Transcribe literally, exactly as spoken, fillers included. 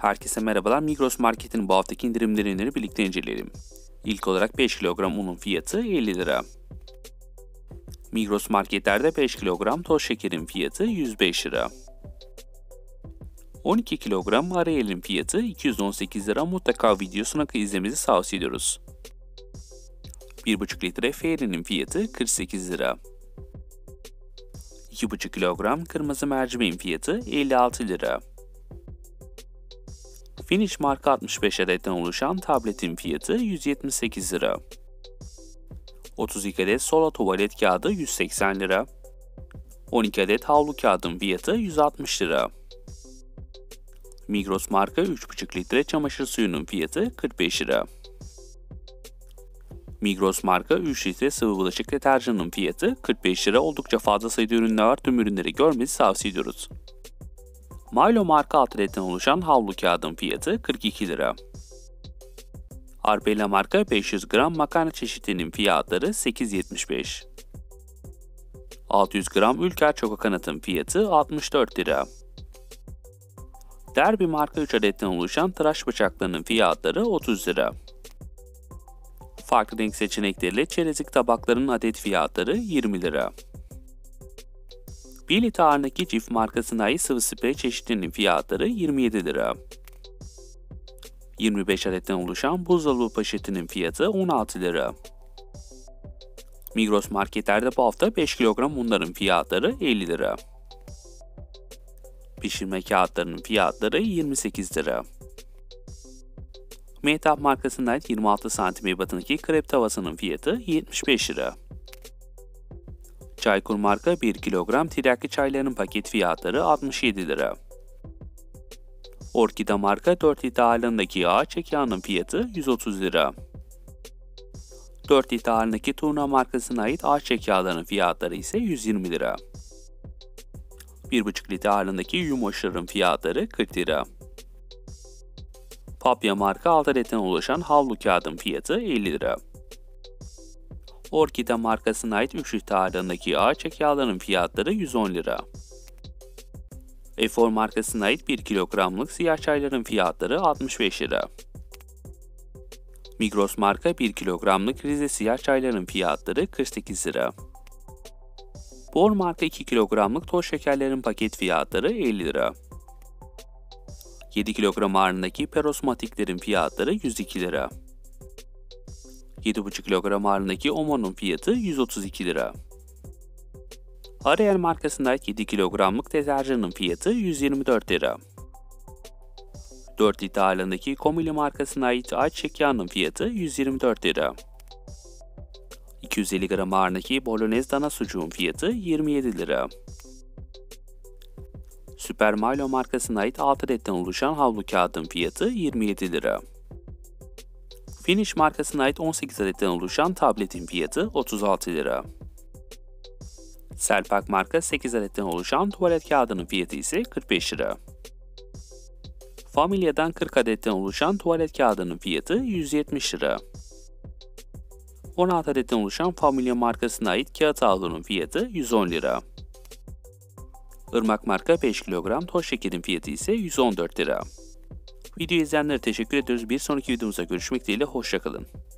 Herkese merhabalar. Migros Market'in bu haftaki indirimlerini birlikte inceleyelim. İlk olarak beş kilogram unun fiyatı elli lira. Migros Market'lerde beş kilogram toz şekerin fiyatı yüz beş lira. on iki kilogram Ariel'in fiyatı iki yüz on sekiz lira. Mutlaka videosuna izlemenizi tavsiye ediyoruz. bir buçuk litre Fairy'nin fiyatı kırk sekiz lira. iki buçuk kilogram kırmızı mercimeğin fiyatı elli altı lira. Finish marka altmış beş adetten oluşan tabletin fiyatı yüz yetmiş sekiz lira. otuz iki adet Solo tuvalet kağıdı yüz seksen lira. on iki adet havlu kağıdın fiyatı yüz altmış lira. Migros marka üç buçuk litre çamaşır suyunun fiyatı kırk beş lira. Migros marka üç litre sıvı bulaşık deterjanının fiyatı kırk beş lira. Oldukça fazla sayıda ürünler var. Tüm ürünleri görmenizi tavsiye ediyoruz. Milo marka altı adetten oluşan havlu kağıdın fiyatı kırk iki lira. Arbella marka beş yüz gram makarna çeşitinin fiyatları sekiz yetmiş beş. altı yüz gram Ülker Çoka Kanat'ın fiyatı altmış dört lira. Derby marka üç adetten oluşan tıraş bıçaklarının fiyatları otuz lira. Farklı renk seçenekleriyle çerezlik tabaklarının adet fiyatları yirmi lira. bir litre ağırlığındaki Cif markasına ait sıvı sprey çeşitlerinin fiyatları yirmi yedi lira. yirmi beş adetten oluşan buzdolabı poşetinin fiyatı on altı lira. Migros marketlerde bu hafta beş kilogram unların fiyatları elli lira. Pişirme kağıtlarının fiyatları yirmi sekiz lira. Mehtap markasına ait yirmi altı santim ebatındaki krep tavasının fiyatı yetmiş beş lira. Çaykur marka bir kilogram tiryaki çaylarının paket fiyatları altmış yedi lira. Orkide marka dört litre ağırlığındaki ağaç yağının fiyatı yüz otuz lira. dört litre ağırlığındaki Turna markasına ait ağaç yağlarının fiyatları ise yüz yirmi lira. bir buçuk litre ağırlığındaki yumoşların fiyatları kırk lira. Papya marka altı adetten oluşan havlu kağıdın fiyatı elli lira. Orkide markasına ait üç litre ağırlığındaki ağaç yağlarının fiyatları yüz on lira. Efor markasına ait bir kilogramlık siyah çayların fiyatları altmış beş lira. Migros marka bir kilogramlık Rize siyah çayların fiyatları kırk sekiz lira. Bor marka iki kilogramlık toz şekerlerin paket fiyatları elli lira. yedi kilogram ağırlığındaki perosmatiklerin fiyatları yüz iki lira. yedi buçuk kilogram ağırlığındaki Omo'nun fiyatı yüz otuz iki lira. Ariel markasına ait yedi kilogramlık deterjanın fiyatı yüz yirmi dört lira. dört litre ağırlığındaki Komili markasına ait ayçiçek yağının fiyatı yüz yirmi dört lira. iki yüz elli gram ağırlığındaki Bolognese dana sucuğun fiyatı yirmi yedi lira. Super Milo markasına ait altı adetten oluşan havlu kağıdın fiyatı yirmi yedi lira. Finish markasına ait on sekiz adetten oluşan tabletin fiyatı otuz altı lira. Selpak marka sekiz adetten oluşan tuvalet kağıdının fiyatı ise kırk beş lira. Familya'dan kırk adetten oluşan tuvalet kağıdının fiyatı yüz yetmiş lira. on altı adetten oluşan Familya markasına ait kağıt havlunun fiyatı yüz on lira. Irmak marka beş kilogram toz şekerin fiyatı ise yüz on dört lira. Videoyu izleyenlere teşekkür ediyoruz. Bir sonraki videomuzda görüşmek dileğiyle. Hoşça kalın.